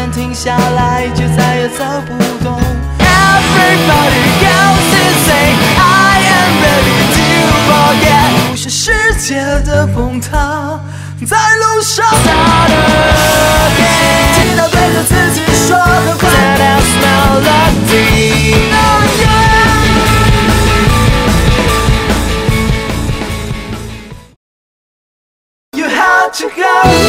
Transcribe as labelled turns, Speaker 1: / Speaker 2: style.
Speaker 1: 旦停下来，就再也走不动。Everybody goes insane, I am ready to forget。不是世界的崩塌，在路上。Start again， 听到对着自己说很快。Set out melody。You had to go。